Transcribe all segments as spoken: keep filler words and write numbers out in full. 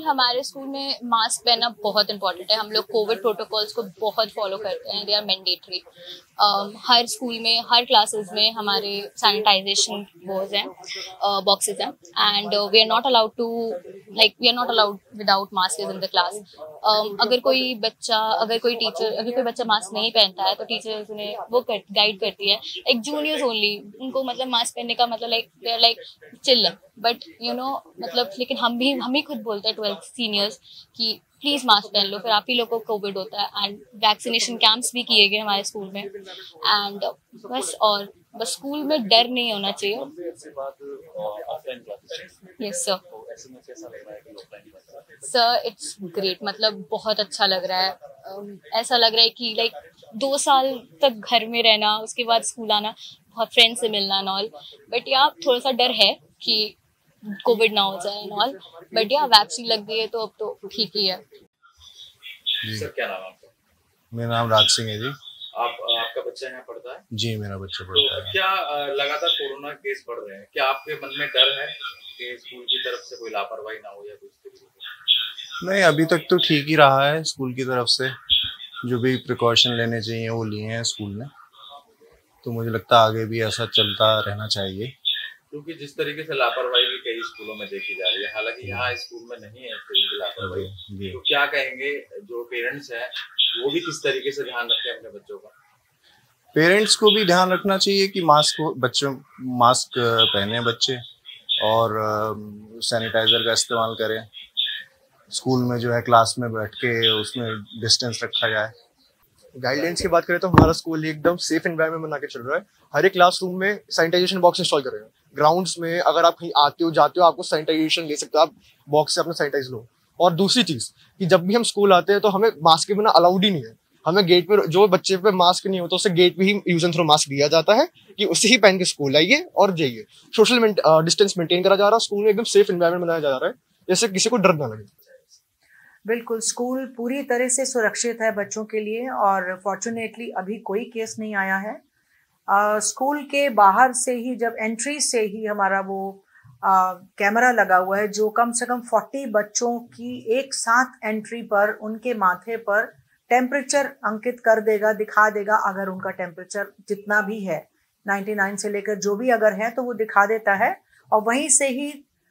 हमारे स्कूल में मास्क पहनना बहुत इंपॉर्टेंट है। हम लोग कोविड प्रोटोकॉल्स को बहुत फॉलो करते हैं, दे आर मैंडेटरी। हर स्कूल में, हर क्लासेस में हमारे सैनिटाइजेशन बोर्ड हैं, बॉक्सेस हैं, and we are not allowed to like we are not allowed without mask in the class. अगर कोई बच्चा अगर कोई टीचर अगर कोई बच्चा मास्क नहीं पहनता है तो टीचर्स उन्हें वो कर, गाइड करती है, लाइक जूनियर्स ओनली। उनको मतलब मास्क पहनने का मतलब like they are like chill, but you know मतलब लेकिन हम भी हम ही खुद बोलते हैं ट्वेल्थ सीनियर्स कि प्लीज मास्क पहन लो, फिर आप ही लोग को कोविड होता है। एंड वैक्सीनेशन कैंप्स भी किए गए हमारे स्कूल में, एंड बस और बस स्कूल में डर नहीं होना चाहिए। Yes sir, sir it's great, मतलब बहुत अच्छा लग रहा है। um, ऐसा लग रहा है कि लाइक दो साल तक घर में रहना, उसके बाद स्कूल आना, बहुत फ्रेंड से मिलना एंड ऑल, बट या थोड़ा सा डर है कि कोविड ना हो जाए एंड ऑल, बट या वैक्सीन लग गई है तो अब तो ठीक ही है। सर क्या नाम है आपका? मेरा नाम राज सिंह है जी। आप आपका बच्चा यहाँ पढ़ता है? जी, मेरा बच्चा पढ़ता तो है। क्या लगातार कोरोना केस बढ़ रहे हैं, क्या आपके मन में डर है कि स्कूल की तरफ से कोई लापरवाही ना हो या कुछ तरीके से? नहीं, अभी तक तो ठीक ही रहा है। स्कूल की तरफ से जो भी प्रिकॉशन लेने चाहिए वो लिए हैं स्कूल ने, तो मुझे लगता है आगे भी ऐसा चलता रहना चाहिए। क्योंकि जिस तरीके से लापरवाही भी कई स्कूलों में देखी जा रही है, हालांकि यहाँ स्कूल में नहीं है इस तरीके की लापरवाही, तो क्या कहेंगे जो पेरेंट्स हैं वो भी किस तरीके से ध्यान रखें अपने बच्चों का? पेरेंट्स को भी ध्यान रखना चाहिए कि मास्क बच्चों मास्क पहने बच्चे, और सैनिटाइजर का इस्तेमाल करें। स्कूल में जो है क्लास में बैठ के उसमें डिस्टेंस रखा जाए। गाइडलाइंस की बात करें तो हमारा स्कूल एकदम सेफ एनवायरनमेंट बना के चल रहा है। हर एक क्लासरूम में सैनिटाइजेशन बॉक्स इंस्टॉल कर रहे हैं। ग्राउंड्स में अगर आप कहीं आते हो जाते हो आपको सैनिटाइजेशन ले सकते हो, आप बॉक्स से अपना सैनिटाइज लो। और दूसरी चीज कि जब भी हम स्कूल आते हैं तो हमें मास्क के बिना अलाउड ही नहीं है। हमें गेट पे जो बच्चे पे मास्क नहीं होता उसे गेट पे ही यूज एंड थ्रो मास्क दिया जाता है कि उसे ही पहन के स्कूल आइए और जाइए। सोशल डिस्टेंस मेंटेन करा जा रहा है, स्कूल में एकदम सेफ एनवायरनमेंट बनाया जा रहा है जैसे किसी को डर ना लगे। बिल्कुल, स्कूल पूरी तरह से सुरक्षित है बच्चों के लिए, और फॉर्चुनेटली अभी कोई केस नहीं आया है। आ, स्कूल के बाहर से ही, जब एंट्री से ही हमारा वो आ, कैमरा लगा हुआ है जो कम से कम चालीस बच्चों की एक साथ एंट्री पर उनके माथे पर टेम्परेचर अंकित कर देगा, दिखा देगा। अगर उनका टेम्परेचर जितना भी है निन्यानवे से लेकर जो भी अगर है तो वो दिखा देता है, और वहीं से ही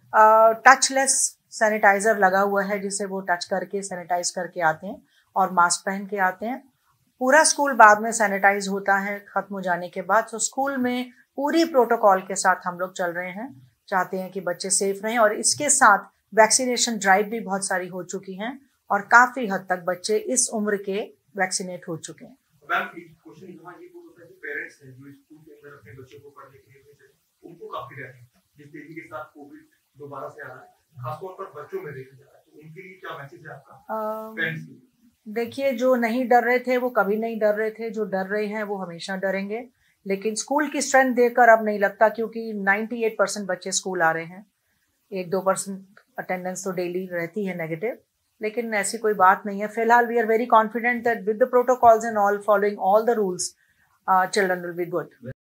टचलेस सैनिटाइजर लगा हुआ है जिसे वो टच करके सैनिटाइज करके आते हैं और मास्क पहन के आते हैं। पूरा स्कूल बाद में सैनिटाइज होता है खत्म हो जाने के बाद। तो स्कूल में पूरी प्रोटोकॉल के साथ हम लोग चल रहे हैं, चाहते हैं कि बच्चे सेफ रहें, और इसके साथ वैक्सीनेशन ड्राइव भी बहुत सारी हो चुकी हैं और काफी हद तक बच्चे इस उम्र के वैक्सीनेट हो चुके हैं। मैम, क्वेश्चन यहाँ ये होता है कि पेरेंट्स हैं जो स्कूल के अंदर अपने बच्चों को पढ़ने के लिए भेज, उनको काफी डर है जिस तेजी के साथ कोविड दोबारा से आ रहा है, खासतौर पर बच्चों में देखा जा रहा है, तो उनके लिए क्या मैसेज है आपका पेरेंट्स के लिए? देखिए, जो नहीं डर रहे थे वो कभी नहीं डर रहे थे, जो डर रहे हैं वो हमेशा डरेंगे। लेकिन स्कूल की स्ट्रेंथ देखकर अब नहीं लगता, क्योंकि अट्ठानवे परसेंट बच्चे स्कूल आ रहे हैं। एक दो परसेंट अटेंडेंस तो डेली रहती है नेगेटिव, लेकिन ऐसी कोई बात नहीं है फिलहाल। We are very confident that with the protocols and all, following all the rules, children will be good.